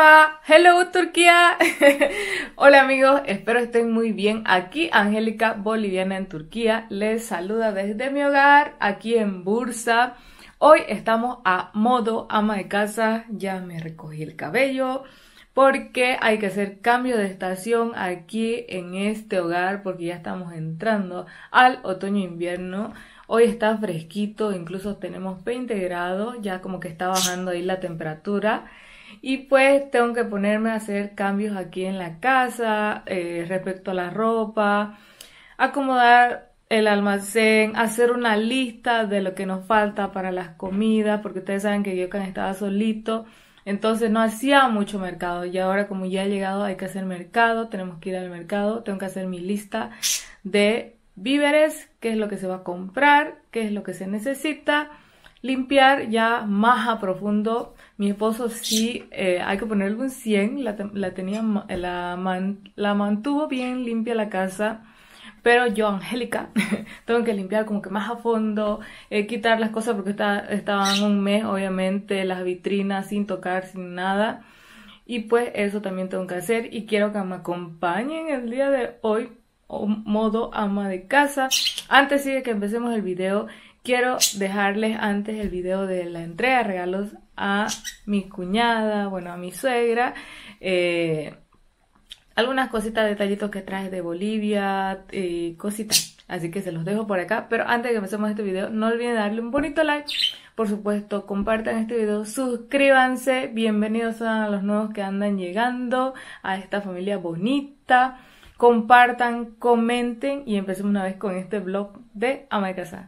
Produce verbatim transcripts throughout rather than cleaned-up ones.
Merhaba, hello Turquía. Hola amigos, espero estén muy bien. Aquí Angélica, boliviana en Turquía, les saluda desde mi hogar, aquí en Bursa. Hoy estamos a modo ama de casa, ya me recogí el cabello porque hay que hacer cambio de estación aquí en este hogar porque ya estamos entrando al otoño-invierno. Hoy está fresquito, incluso tenemos veinte grados, ya como que está bajando ahí la temperatura. Y pues tengo que ponerme a hacer cambios aquí en la casa, eh, respecto a la ropa, acomodar el almacén, hacer una lista de lo que nos falta para las comidas, porque ustedes saben que yo cuando estaba solito, entonces no hacía mucho mercado. Y ahora como ya he llegado hay que hacer mercado, tenemos que ir al mercado, tengo que hacer mi lista de víveres, qué es lo que se va a comprar, qué es lo que se necesita, limpiar ya más a profundo. Mi esposo sí, eh, hay que ponerle un cien, la, la, tenía, la, man, la mantuvo bien limpia la casa, pero yo, Angélica, tengo que limpiar como que más a fondo, eh, quitar las cosas porque está, estaban un mes, obviamente, las vitrinas sin tocar, sin nada, y pues eso también tengo que hacer y quiero que me acompañen el día de hoy, modo ama de casa. Antes sí de que empecemos el video, quiero dejarles antes el video de la entrega de regalos a mi cuñada, bueno, a mi suegra, eh, algunas cositas, detallitos que traje de Bolivia, eh, cositas, así que se los dejo por acá. Pero antes de que empecemos este video, no olviden darle un bonito like, por supuesto, compartan este video, suscríbanse, bienvenidos a los nuevos que andan llegando a esta familia bonita, compartan, comenten y empecemos una vez con este vlog de ama de casa.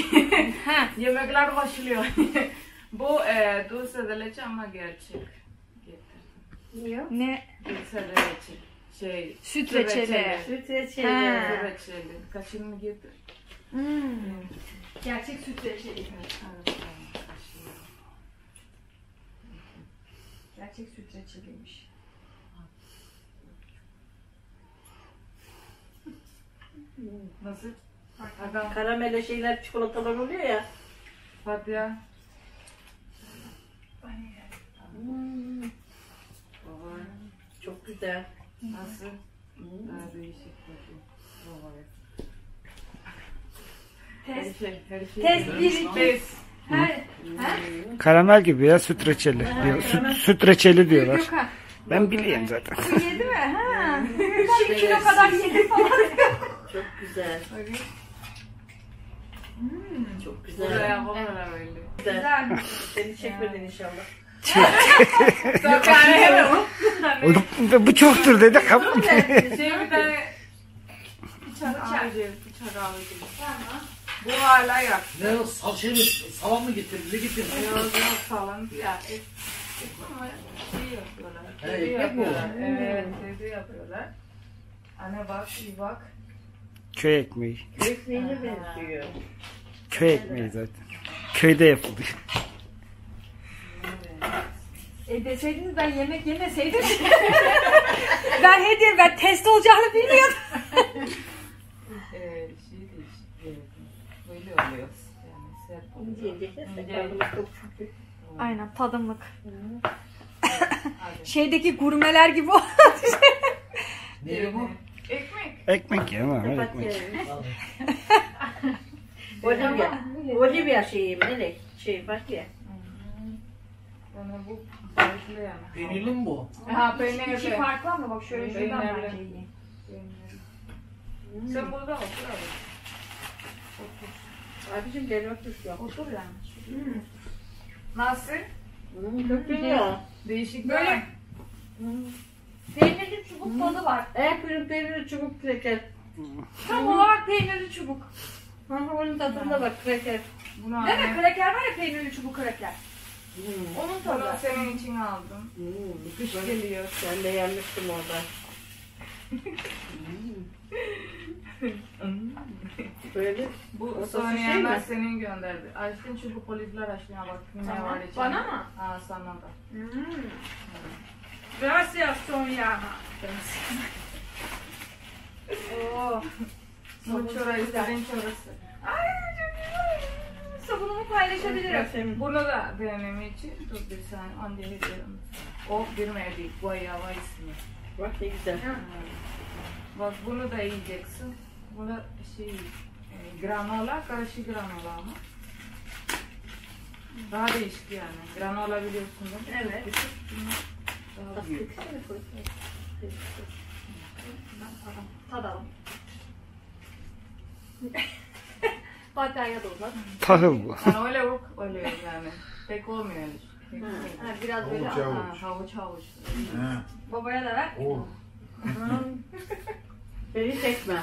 Yemekler başlıyor. Bu e, dulce de leche ama gerçek. Getir. Ne? Dulce de leche. Şey, süt reçeli. Süt reçeli. Ha. Süt reçeli. Kaşığını getir. Hmm. Gerçek süt reçeli. Evet, kaşığı. Gerçek süt reçeliymiş. Nasıl? Karamele şeyler, çikolatalar oluyor ya. Fatih. Hmm. Çok güzel. Nasıl? Daha değişik bakayım. Her Test. şey, her şey. Test bir. Test. Her. Ha? Karamel gibi ya, süt reçeli diyor. Süt, süt reçeli diyorlar. Gökhan. Ben biliyorum zaten. Bu yedi mi? Ha. Gökhan bir kilo kadar yedi falan. Çok güzel. Hmm. Çok Buraya güzel. yapamalar öyle. Güzel. Güzel. Seni çekmedin inşallah. Sokağına hemen o. Bu, bu çoktur dedi. Kabul. Şey bir tane bıçak ağacı, bıçak ağacı. Tamam. Bu hala yak. Ne o sal şey mi? Salam mı getirdin? Ne getirdin? Yok yok sağlam ya. Et, et ama şey yapıyorlar. He, Dedi ekmek mi o? yapıyorlar. Evet, dedi yapıyorlar. Anne bak, bir bak. Köy ekmeği. Ekmeğine benziyor. Köy ekmeği zaten. Köyde yapılıyor. E deseydiniz ben yemek yemeseydim. Ben hediye, ben test olacağını bilmiyordum. Ee, şey değişik. Evet. Böyle oluyor. Yani sert oluyor. Yiyecekler. İnce. Tadımız çok çünkü. Aynen tadımlık. Hadi. Şeydeki gurmeler gibi oldu. Ne bu? Ekmek. Ekmek ya ama ekmek. Olivia. Olivia şeyi melek. Şey bak ya. Bana bu farklı yani. Peynirli mi bu? Ha İki peynirli. farklı ama bak şöyle şuradan Peynirli. bence iyi. Peynirli. Sen burada otur abi. Abicim gelmek düşüyor. Otur yani. Nasıl? Hmm, çok güzel. Değişik Böyle- böyle. Peynirli çubuk tadı var. En peynirli çubuk kreker. Tam olarak peynirli çubuk. Hı hı, onun tadında bak kreker. Bunu Değil mi? anne. Kraker var ya, peynirli çubuk kraker. Hmm. Onun Bunu tadı. senin için aldım. Hmm. Kış geliyor. Ben de yenmiştim orada. Böyle. Bu O Sonya sosu şey Yanlar mi? senin gönderdi. Açtın çubuk polifler açtın bak. Ne Tamam. var içinde. Bana mı? Ha sana da. Hmm. Gracias Sonya. Oo. Mucho da istediğin çorası. Ay çok güzel. Sabunumu paylaşabilirim. Bunu da denemek için dur bir saniye. Anne hediyelim. O girmedi. Guayaba ismi. Bak ne güzel. Bak bunu da yiyeceksin. Bu da şey e, granola, karışık granola ama. Daha değişik yani. Granola biliyorsun değil mi? Evet. Küçük, bunlar daha büyük. Tadalım. Bataryaya da uzat. Tahıl bu. Yani öyle yok, öyle yok yani. Pek olmuyor öyle. Pek olmuyor. Ha, biraz böyle Havuç, al. Ha, havuç havuç. He. Babaya da ver. O. Beni çekme.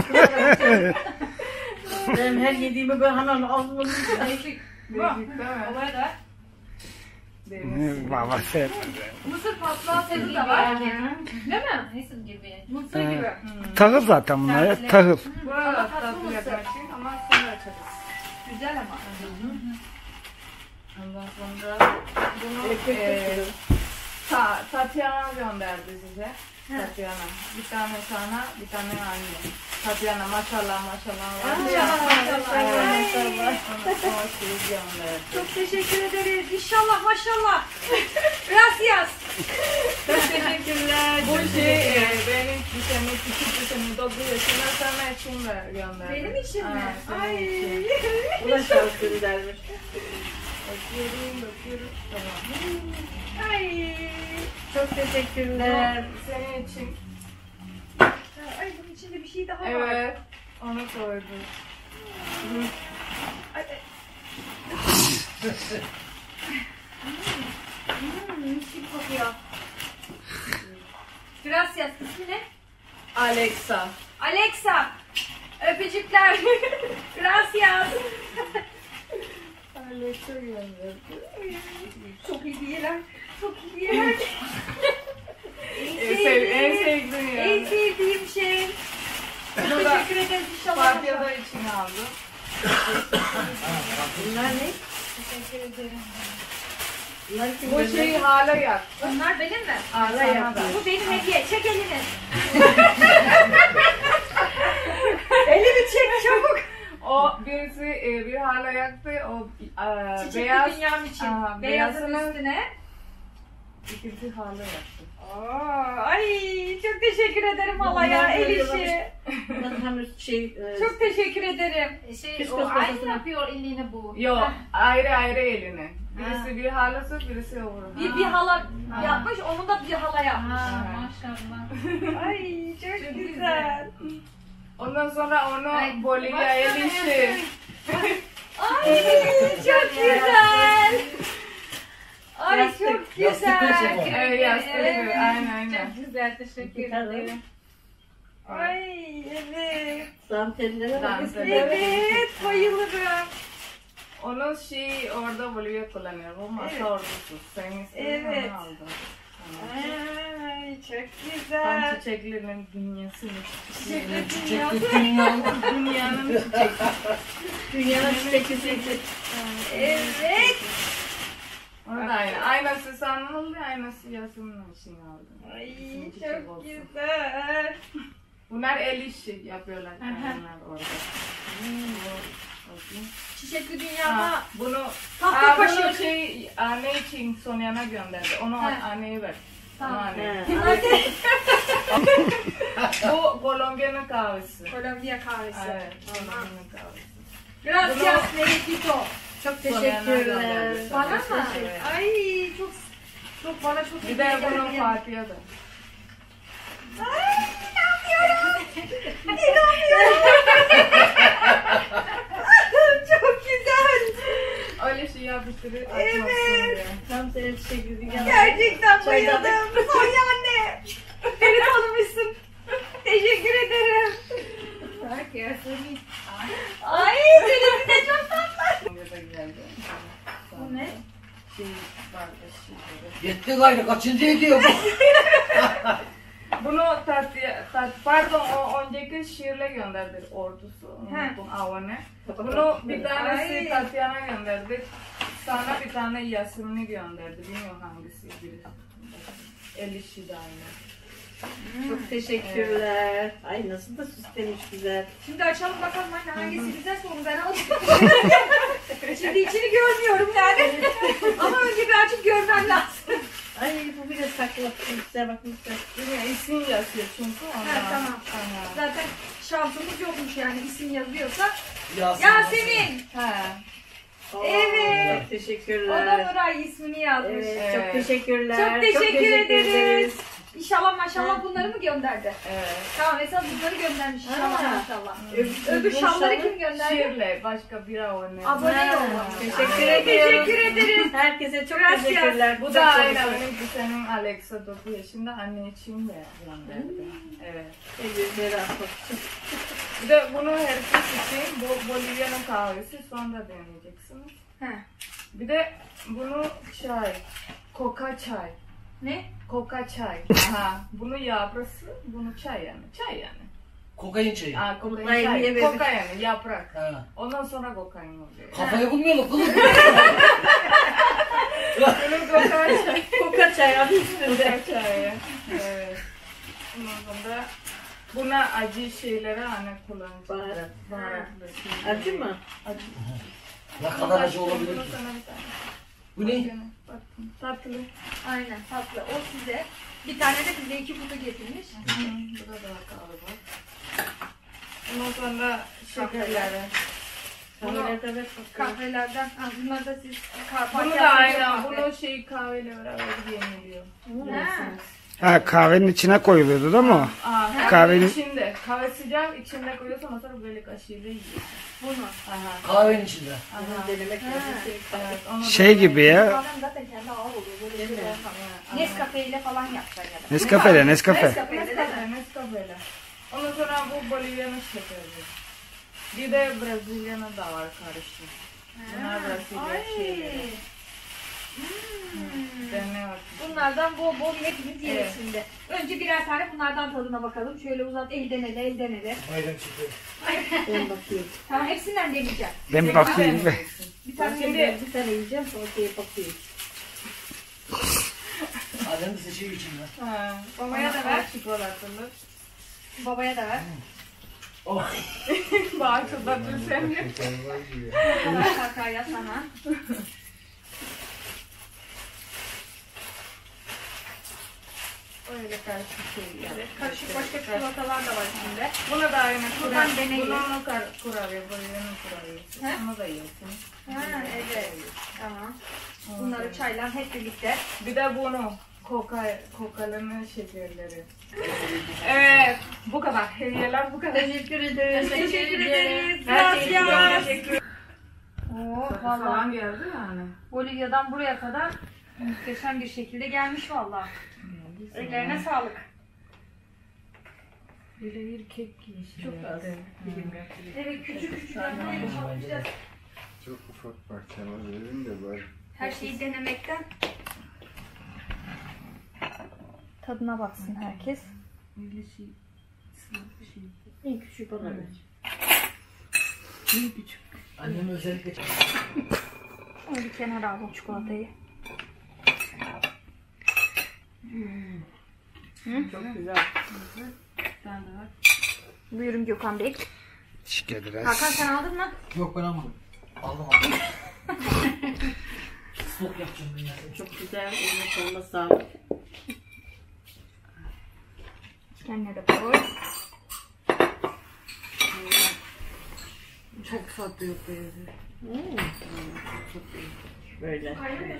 Ben her yediğimi ben hemen ağzıma Değişik. Değişik değil mi? Babaya da ver. Deniz. Baba sen. Mısır patlağı sesi de var. Değil mi? Mısır gibi. Mısır Evet. gibi. Tahıl zaten bunlar ya. Tahıl. Burada Tatlı tatlı mısır. yapmak için ama sonra açarız. Güzel ama. Ondan sonra bunu e, Ta Tatyana gönderdi size. Tatyana. Bir tane sana, bir tane anne. Tatyana maşallah maşallah. Maşallah. O şeyi gönderdi. Çok teşekkür ederiz. İnşallah maşallah. Gracias. Çok teşekkürler. Bu şey e, benim bir sene, küçük bir sene, dokuz yaşında sana için de gönderdi. Benim için mi? Ha, senin Ay. için. Bu da şarkı dermiş. Bakıyorum, bakıyorum. Tamam. Ay. Çok teşekkürler. Senin için. Ay bunun içinde bir şey daha var. Evet. Onu koydum. Ay, ay. Hmm, mis gibi kokuyor. Gracias. İsmi ne? Alexa. Alexa. Öpücükler. Gracias. Alexa gönderdi. Çok iyi bir yerler. Çok iyi bir yerler. En, sev, en sevdiğim En yani. sevdiğim şey. Çok Bunu da teşekkür ederiz inşallah. Fatiha'da için aldım. Bunlar ne? Teşekkür ederim. Bunlar kim Bu gönderdi? şeyi hala yak. Onlar benim mi? Hala yak. Bu benim hediye. Çek elini. Elini çek çabuk. O birisi e, bir hala yaktı. O e, Çiçekli beyaz. dünyam için. Aha, Beyazın beyazını- üstüne. İkisi hala yaktı. Aa, ay çok teşekkür ederim halaya. Bunlar El böyle işi. Bunlar hem şey... e, Çok teşekkür ederim. Şey, Kız o kız aynı kafasına. yapıyor elini bu. Yok ayrı ayrı eline. Birisi bir halası birisi öbürü. Bir, bir hala yapmış, onun da bir hala yapmış. Ha, maşallah. Ay çok güzel. Ondan sonra onu Ay, Bolivya'ya başka ilişti. Ay çok güzel. Ay Yastık. çok Yastık güzel. kocaman. Evet yastık. Evet. Aynen aynen. Çok güzel, teşekkür Bir tane. ederim. Ay evet. Dantellere bak. Dantel. Evet bayılırım. Onun şey orada Bolivya kullanıyor. Bu masa Evet. ordusu. Sen istedin Evet. onu aldın. Tamam. Ay çok Tam güzel. çiçeklerin dünyası. Çiçekli dünya. Dünyanın çiçek. Dünyanın çiçekli çiçek. Evet. Onu da aynı. Aynası sana oldu, aynası Yasemin'in için aldım. Ay İkisinin çiçek çok olsun. güzel. Bunlar el işi yapıyorlar. Onlar orada. Bakayım. Çiçekli Ha, dünyada bunu tahta Aa, bunu kaşık. şey anne için Sonya'na gönderdi. Onu Ha. anneye ver. Tamam. Onu anneye. He. Nerede? Bu Kolombiya'nın kahvesi. Kolombiya kahvesi. Evet, Tamam. Kolombiya'nın kahvesi. Gracias Meritito. Çok Sonya'na teşekkürler. gönderdi. Bana mı? Evet. Ay çok çok bana çok Bir de bunu Fatiha'da. Ay inanmıyorum. İnanmıyorum. Çok güzel. Öyle şey yapıştırır. Evet. atmasın diye. Tam senin çiçekli dünyanın. Gerçekten Çaydanlık. bayıldım. Sonya anne. Beni tanımışsın. Teşekkür ederim. Bak Yasemin. Ay senin de çok tatlı. Kolombiya'da geldi. Bu ne? Şey vardı, şey böyle. Yetti gayrı kaçıncı ediyor bu? Bunu Tatya, tat, pardon o önceki şiirle gönderdi ordusu. He. Unuttum Avane. Bunu bir tanesi Ay. Tatyana gönderdi. Sana bir tane Yasemin'i gönderdi. Bilmiyorum hangisi biri. El işi de aynı. Çok teşekkürler. Ay nasıl da süslemiş güzel. Şimdi açalım bakalım anne hangisi güzelse onu ben alacağım. Şimdi içini görmüyorum yani. Ama önce bir açıp görmem lazım. Ay bu biraz saklattım size bakmışlar. Buraya isim yazıyor çünkü ondan. Ha, tamam. Aha. Zaten şansımız yokmuş yani isim yazıyorsa. Yasemin. Yasemin. Ha. Oo, Evet. Çok O teşekkürler. da Nuray ismini yazmış. Evet, Evet. çok teşekkürler. Çok teşekkür ederiz. İnşallah maşallah bunları mı gönderdi? Evet. Tamam Esat bunları göndermiş inşallah Ha. maşallah. Öbür, Öbür şalları kim gönderdi? Şiirle başka bir abone. Abone Ha, olmuş. teşekkür Aa, ediyorum. Teşekkür ederiz. Herkese çok Gracias. teşekkürler. Bu da aynı benim kuzenim Alexa dokuz yaşında anne için de gönderdi. Evet. Elbirleri atmak için. Bir de bunu herkes için bu Bolivya'nın kahvesi sonra deneyeceksiniz. He. Bir de bunu çay, koka çay. Ne? Koka çay. Aha. Bunu yaprası, bunu çay yani. Çay yani. Kokain çayı. Aa, kokain Kokain çay. diye bir- Koka yani yaprak. Ha. Ondan sonra kokain oluyor. Kafaya bulmayalım kızım. Bunun koka çay. Koka çay adı üstünde. Koka çayı. Evet. Ondan sonra buna acı şeyleri hani kullanacağız. Baharat. Baharatlı şeyler. Acı mı? Acı. Ne kadar acı olabilir Bunu ki? sana bir tane. Bu ne? Bakın, tatlı. Aynen tatlı. O size. Bir tane de bize iki kutu getirmiş. Hı, bu da daha galiba. Ondan sonra şekerleri. Bunu, Kahvelerde ver bakalım. Kahvelerden. Ha, bunlar da siz kahve. bunu da aynen. Bunu şey kahveyle beraber yeniliyor. Ha. Ha, kahvenin içine koyuluyordu değil mi o? Aa, kahvenin Kahvenin- içinde. Kahve sıcak içinde koyuyorsan sonra böyle kaşığıyla yiyorsun. Bunu. Aha. Kahvenin içinde. Aha. Denemek lazım. Evet, onu da Şey böyle- gibi ya. Kahvem zaten kendi ağır oluyor. Böyle Değil mi? şey olmaz. Nescafe ile falan yapsan ya da. Nescafe, Nescafe. Nescafe ile değil mi? Nescafe, Nescafe'yle. Ondan sonra bu Bolivya'nın şekeri. Bir de Brezilya'nın da var karışık. Bunlar Brezilya Ay. şeyleri. Hmm. Dene bak. Bunlardan bol bol hepimiz yeriz Evet. şimdi. Önce birer tane bunlardan tadına bakalım. Şöyle uzat elden ele elden ele. Ayran çıktı. Ben bakayım. Tamam hepsinden deneyeceğim. Ben bakayım be. Bir Ben tane şimdi şimdi bir tane yiyeceğim sonra diye bakayım. Adem de seçiyor içinde. Ha, Babaya da ver. Çikolatalı. babaya da ver. Oh. Bak çikolatalı sen de. Ver kakaya sana. Öyle karışık şeyler. Karışık başka çikolatalar da var şimdi. Bunu da aynı Buradan kurabiye. deneyin. Bunu kar- kurabiye, Bolivya'nın kurabiyesi. He? Onu da yiyorsun. Ha evet. Tamam. Bunları çayla hep birlikte. Bir de bunu. Koka, kokaların şekerleri. Evet. Bu kadar. Hediyeler bu kadar. Teşekkür ederim. Teşekkür ederiz. Her şey Gracias. teşekkür Oo, Falan vallahi geldi yani. Bolivya'dan buraya kadar muhteşem bir şekilde gelmiş vallahi. Ellerine sağlık. Bir de bir kek yeşil. Çok az. Evet küçük küçük yapacağız. Çok ufak parçalar verin de böyle. Her şeyi denemekten tadına baksın herkes. Böyle şey. şey. En küçük bana ver. Bir küçük. Annem özellikle Onu bir kenara alın çikolatayı. Çok güzel. Bir tane daha. Buyurun Gökhan Bey. Teşekkür ederiz. Hakan sen aldın mı? Yok ben almadım. Aldım aldım. Stok yapacağım ben ya. Çok güzel. Eline koluna sağlık. Kendine de koy. Çok tatlı yok böyle. Hmm. Böyle.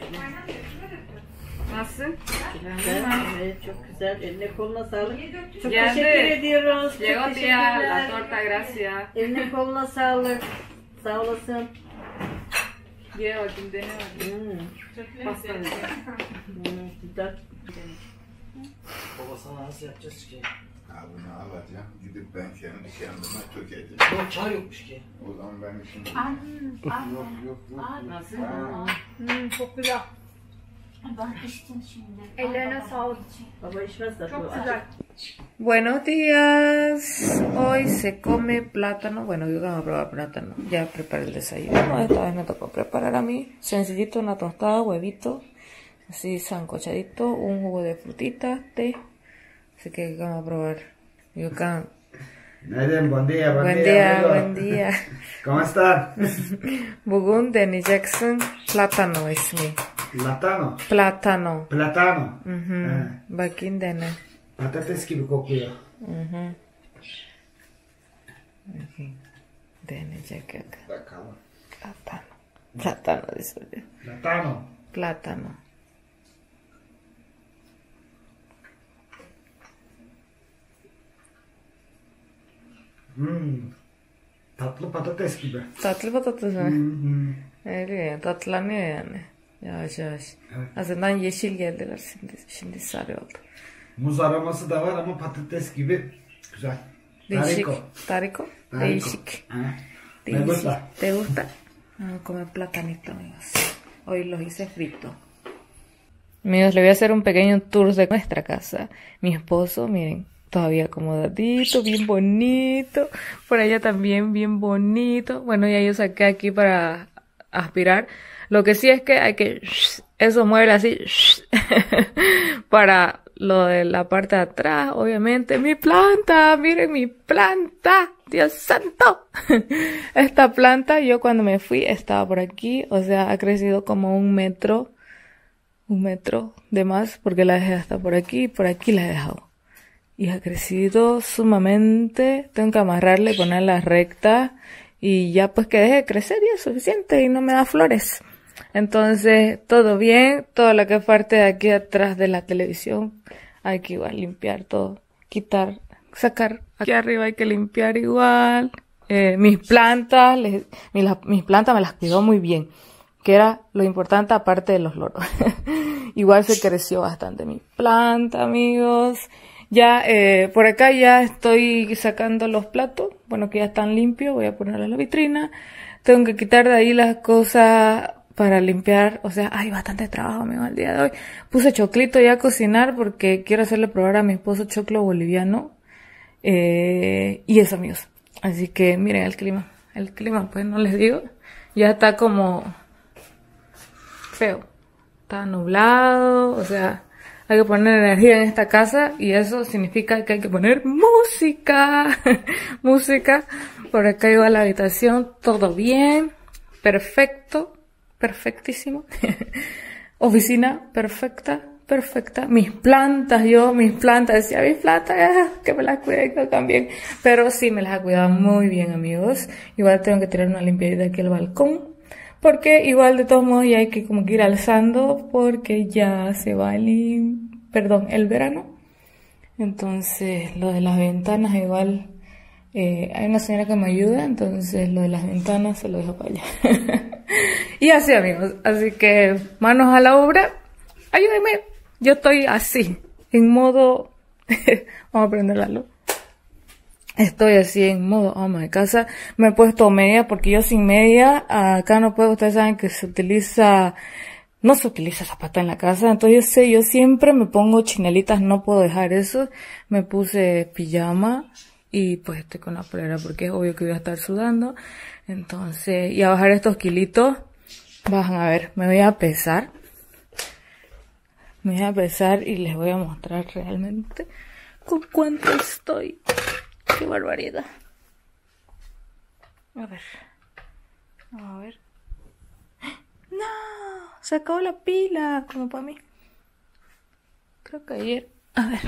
Nasıl? Güzel. Evet, çok güzel. Eline koluna sağlık. Çok Geldi. teşekkür ediyoruz. Çok Llegó tía, la teşekkürler. torta, gracias. Eline koluna sağlık. Sağ olasın. Ye bakayım, dene bakayım. Hmm. Pasta. Hmm, güzel. Baba sana nasıl yapacağız ki? Ha bunu alacağım. Gidip ben kendi kendime tökeceğim. Yok çay yokmuş ki. O zaman ben şimdi... Yok yok yok. Nasıl? Ha, Hmm, çok güzel. Ben içtim şimdi. Ellerine sağlık. Baba içmez de. Çok güzel. Buenos días. Hoy se come plátano. Bueno, yo vamos a probar plátano. Ya preparé el desayuno. Esta vez me tocó preparar a mí. Sencillito, una tostada, huevito. Así sancochadito. Un jugo de frutitas, té. Así que vamos a probar. Yuka. Neden? Buen día, buen, Buen día. día, amigo. buen día. ¿Cómo está? Bugün deneyeceksin. Plátano ismi. Latano. Plátano. Platano. Mhm. Ha, Bakayım dene. patates gibi kokuyor. Mhm. Bakayım. Deneyecek yok. Bakalım. Plátano. Plátano dice. Latano. Plátano. Hmm. Tatlı patates gibi. Tatlı patates mi? Hmm. Öyle ya, tatlanıyor yani. Yavaş yavaş. Evet. Azından yeşil geldiler şimdi. Şimdi sarı oldu. Muz aroması da var ama patates gibi güzel. Değişik. Tariko. Tariko. Tariko. Değişik. Ha. Me Değişik. gusta. ¿Te gusta? Vamos a comer platanito, amigos. Hoy los hice frito. Amigos, le voy a hacer un pequeño tour de nuestra casa. Mi esposo, miren, todavía acomodadito, bien bonito. Por allá también bien bonito. Bueno, ya yo saqué aquí para aspirar. Lo que sí es que hay que... Eso mueve así. Para lo de la parte de atrás, obviamente. Mi planta, miren mi planta. Dios santo. Esta planta, yo cuando me fui estaba por aquí. O sea, ha crecido como un metro. Un metro de más porque la dejé hasta por aquí. Por aquí la he dejado. Y ha crecido sumamente. Tengo que amarrarla y ponerla recta. Y ya pues que deje de crecer ya es suficiente y no me da flores. Entonces, todo bien. Todo lo que es parte de aquí atrás de la televisión. Hay que igual limpiar todo. Quitar, sacar. Aquí arriba hay que limpiar igual. Eh, mis plantas, les, mis, mis plantas me las cuidó muy bien. Que era lo importante aparte de los loros. Igual se creció bastante mi planta, amigos. Ya, eh, por acá ya estoy sacando los platos. Bueno, que ya están limpios. Voy a ponerlos en la vitrina. Tengo que quitar de ahí las cosas para limpiar. O sea, hay bastante trabajo, amigo, el día de hoy. Puse choclito ya a cocinar porque quiero hacerle probar a mi esposo choclo boliviano. Eh, y eso, amigos. Así que miren el clima. El clima, pues no les digo. Ya está como feo. Está nublado. O sea, hay que poner energía en esta casa. Y eso significa que hay que poner música. Música. Por acá iba la habitación. Todo bien. Perfecto. Perfectísimo. Oficina perfecta. Perfecta. Mis plantas, yo, mis plantas, decía, mis plantas, ah, que me las cuide yo también. Pero sí, me las ha cuidado muy bien, amigos. Igual tengo que tirar una limpiadita aquí al balcón. Porque igual, de todos modos, ya hay que como que ir alzando. Porque ya se va el, perdón, el verano. Entonces, lo de las ventanas, igual, eh, hay una señora que me ayuda. Entonces, lo de las ventanas se lo dejo para allá. Y así, amigos. Así que, manos a la obra. Ayúdenme. Yo estoy así, en modo... Vamos a prender la luz. Estoy así en modo ama de casa. Me he puesto media porque yo sin media, acá no puedo. Ustedes saben que se utiliza... No se utiliza zapato en la casa. Entonces yo sé, yo siempre me pongo chinelitas. No puedo dejar eso. Me puse pijama. Y pues estoy con la polera porque es obvio que voy a estar sudando. Entonces, y a bajar estos kilitos. Van a ver, me voy a pesar. Me voy a pesar y les voy a mostrar realmente con cuánto estoy. ¡Qué barbaridad! A ver. A ver. ¡No! Se acabó la pila, como para mí. Creo que ayer... A ver.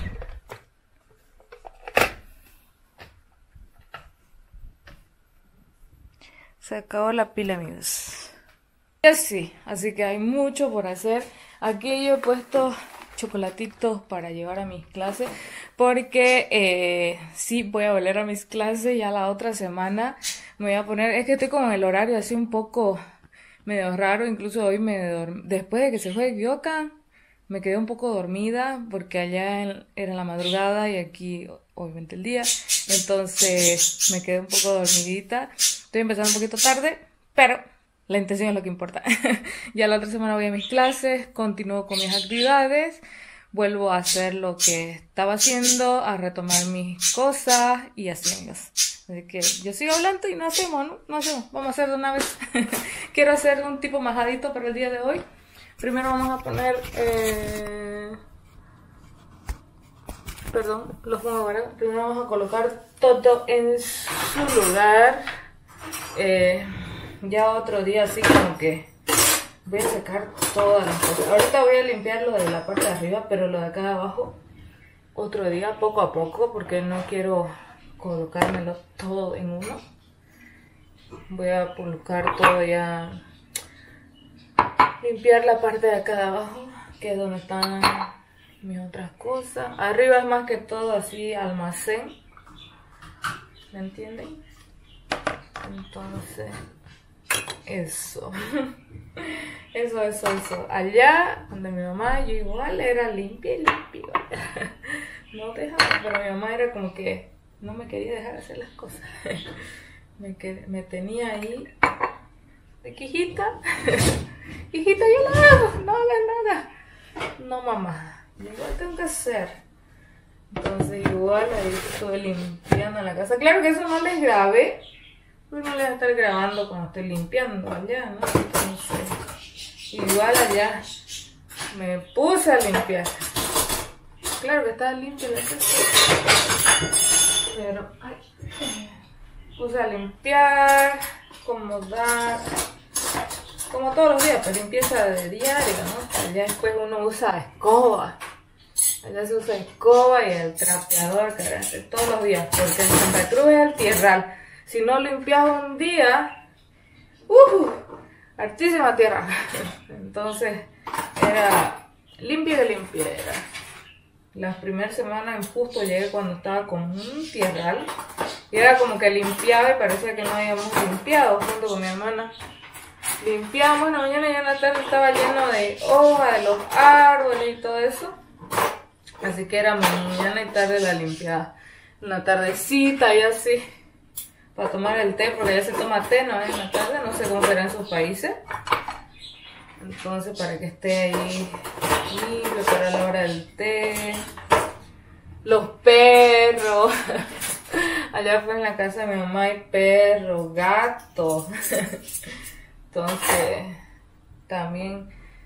Se acabó la pila, amigos. Y así, así que hay mucho por hacer. Aquí yo he puesto chocolatitos para llevar a mis clases porque eh, sí voy a volver a mis clases ya la otra semana. Me voy a poner, es que estoy con el horario así un poco medio raro, incluso hoy me dormí, después de que se fue Gyokan, me quedé un poco dormida porque allá era la madrugada y aquí obviamente el día, entonces me quedé un poco dormidita. Estoy empezando un poquito tarde, pero la intención es lo que importa. Ya la otra semana voy a mis clases, continúo con mis actividades, vuelvo a hacer lo que estaba haciendo, a retomar mis cosas y así, amigos. Así que yo sigo hablando y no hacemos, ¿no? No hacemos. Vamos a hacer de una vez. Quiero hacer un tipo majadito para el día de hoy. Primero vamos a poner... Eh... Perdón, los pongo ahora. Primero vamos a colocar todo en su lugar. Eh... Ya otro día así como que voy a sacar todas las cosas. Ahorita voy a limpiar lo de la parte de arriba, pero lo de acá de abajo otro día, poco a poco, porque no quiero colocármelo todo en uno. Voy a colocar todo ya, limpiar la parte de acá de abajo, que es donde están mis otras cosas. Arriba es más que todo así almacén, ¿me entienden? Entonces, eso. Eso, eso, eso. Allá, donde mi mamá, yo igual era limpia y limpia. No dejaba, pero mi mamá era como que no me quería dejar hacer las cosas. Me, qued, me tenía ahí de que hijita, hijita, yo la hago, no hagas nada. No, mamá, yo igual tengo que hacer. Entonces igual ahí estuve limpiando la casa. Claro que eso no les grabé, porque no les voy a estar grabando cuando estoy limpiando allá, ¿no? Entonces, igual allá me puse a limpiar. Claro que estaba limpia la casa, pero ay, puse a limpiar, acomodar, como todos los días, pues limpieza de diario, ¿no? Allá después uno usa escoba. Allá se usa escoba y el trapeador, caray, todos los días, porque en Santa Cruz es el tierral. Si no limpias un día, uh, hartísima tierra. Entonces, era limpia y limpiera. Las primeras semanas justo llegué cuando estaba con un tierral. Y era como que limpiaba y parecía que no habíamos limpiado junto con mi hermana. Limpiamos en la mañana y en la tarde estaba lleno de hojas de los árboles y todo eso. Así que era mañana y tarde la limpiada. Una tardecita y así. Para tomar el té, porque ya se toma té, ¿no? En la tarde, no sé cómo será en sus países. Entonces, para que esté ahí limpio para la hora del té. Los perros. Allá fue en la casa de mi mamá hay perros, gatos. Entonces, también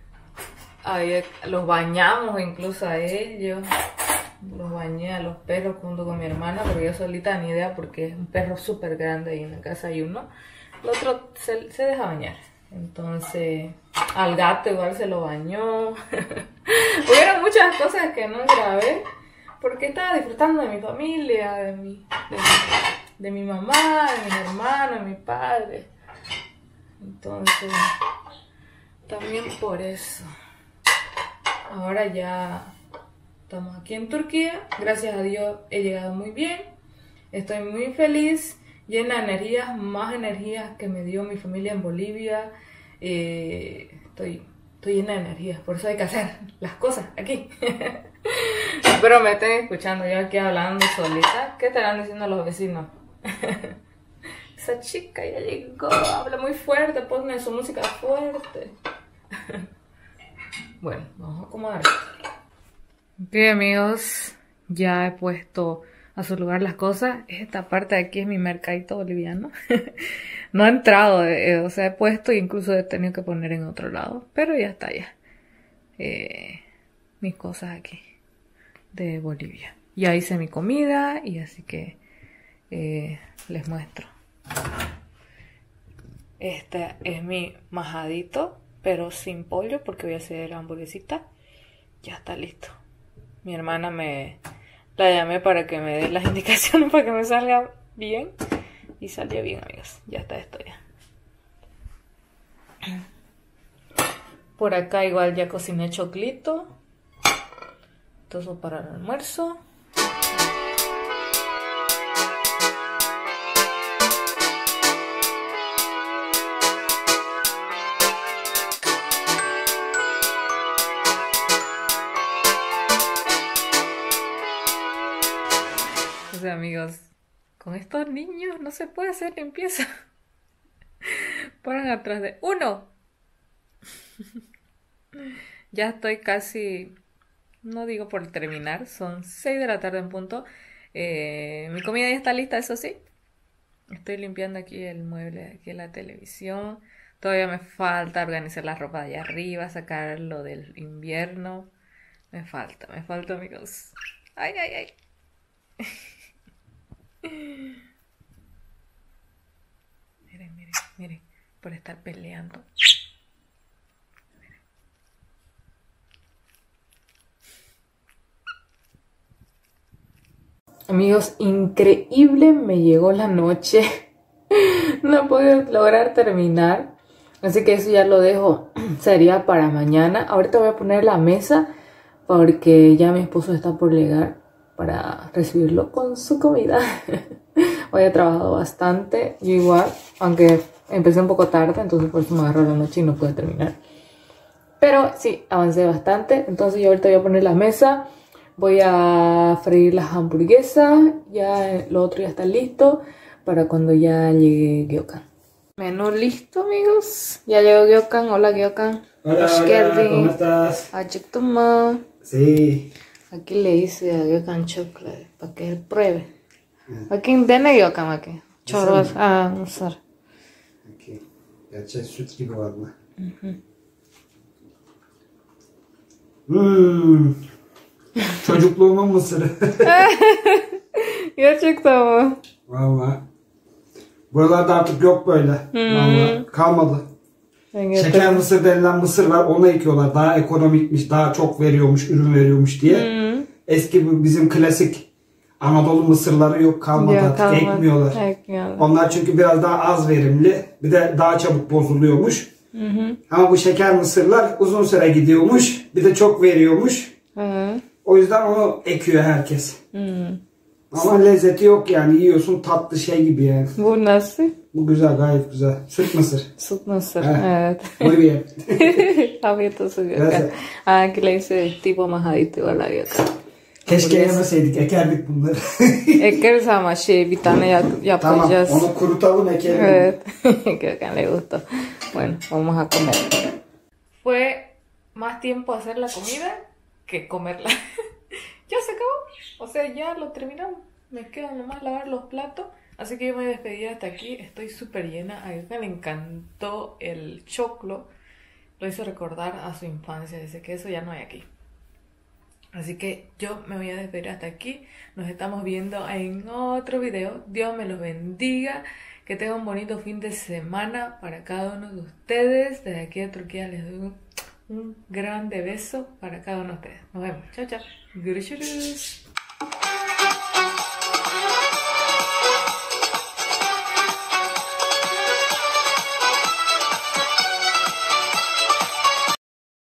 ahí los bañamos incluso a ellos. Los bañé a los perros junto con mi hermana, porque yo solita ni idea, porque es un perro súper grande y en la casa hay uno. El otro se, se deja bañar. Entonces, al gato igual se lo bañó. Hubieron muchas cosas que no grabé, porque estaba disfrutando de mi familia, de mi, de mi, de mi mamá, de mis hermanos, de mi padre. Entonces, también por eso. Ahora ya estamos aquí en Turquía. Gracias a Dios he llegado muy bien. Estoy muy feliz, llena de energías, más energías que me dio mi familia en Bolivia. Eh, estoy, estoy llena de energías, por eso hay que hacer las cosas aquí. Espero me estén escuchando yo aquí hablando solita. ¿Qué estarán diciendo los vecinos? Esa chica ya llegó, habla muy fuerte, pone su música fuerte. Bueno, vamos a acomodar. Ok, amigos, ya he puesto a su lugar las cosas. Esta parte de aquí es mi mercadito boliviano. No ha entrado, eh, o sea, he puesto e incluso he tenido que poner en otro lado. Pero ya está, ya. Eh, mis cosas aquí de Bolivia. Ya hice mi comida y así que eh, les muestro. Este es mi majadito, pero sin pollo porque voy a hacer hamburguesita. Ya está listo. Mi hermana me la llamé para que me dé las indicaciones para que me salga bien. Y salió bien, amigos. Ya está esto ya. Por acá igual ya cociné choclito. Todo para el almuerzo. O sea, amigos, con estos niños no se puede hacer limpieza. Ponen atrás de uno. Ya estoy casi, no digo por terminar, son seis de la tarde en punto. Eh, mi comida ya está lista, eso sí. Estoy limpiando aquí el mueble, aquí en la televisión. Todavía me falta organizar la ropa de allá arriba, sacar lo del invierno. Me falta, me falta, amigos. Ay, ay, ay. Miren, miren, miren, por estar peleando. Amigos, increíble, me llegó la noche. No he podido lograr terminar. Así que eso ya lo dejo. Sería para mañana. Ahorita voy a poner la mesa porque ya mi esposo está por llegar para recibirlo con su comida. Hoy he trabajado bastante. Yo igual, aunque empecé un poco tarde, entonces por eso me agarró la noche y no pude terminar. Pero sí, avancé bastante. Entonces yo ahorita voy a poner la mesa. Voy a freír las hamburguesas. Ya lo otro ya está listo para cuando ya llegue Gyokan. Menú listo, amigos. Ya llegó Gyokan. Hola, Gyokan. Hola, hola, ¿cómo estás? Achiktumma. Sí. Aquí le hice a Gyokan chocolate para que él pruebe. Aquí dene Gyokan aquí. Çorba. Aa, mısır. Okay. Gerçek süt gibi valla. Hmm. Çocukluğumun mısırı. Gerçekten mi? Valla. Buralarda artık yok böyle. Valla kalmadı. Şeker mısır denilen mısır var, onu ekiyorlar. Daha ekonomikmiş, daha çok veriyormuş, ürün veriyormuş diye. Hmm. Eski bu bizim klasik Anadolu mısırları yok, kalmadı, yok, artık kalmadı. ekmiyorlar. Ekmiyorlar. Onlar çünkü biraz daha az verimli, bir de daha çabuk bozuluyormuş. Hı hı. Ama bu şeker mısırlar uzun süre gidiyormuş, bir de çok veriyormuş. Hı. O yüzden onu ekiyor herkes. Hı. Ama lezzeti yok yani, yiyorsun tatlı şey gibi yani. Bu nasıl? Bu güzel, gayet güzel. Süt mısır. Süt mısır, Evet. evet. Muy bien. Afiyet olsun Gyokan. Aquí le hice tipo majadito igual a Gyokan. Keşke yemeseydik, ekerdik bunları. Ekeriz ama şey bir tane yap yapacağız. Tamam, onu kurutalım, ekelim. Evet. Gyokan le gustó. Bueno, vamos a comer. Fue más tiempo hacer la comida que comerla. Ya se acabó. O sea, ya lo terminamos. Me queda nomás lavar los platos. Así que yo me voy a despedir hasta aquí. Estoy súper llena. A Gyokan le encantó el choclo. Lo hizo recordar a su infancia. Dice que eso ya no hay aquí. Así que yo me voy a despedir hasta aquí. Nos estamos viendo en otro video. Dios me los bendiga. Que tengan un bonito fin de semana para cada uno de ustedes. Desde aquí de Turquía les doy un, un grande beso para cada uno de ustedes. Nos vemos. Chao, chao. Görüşürüz.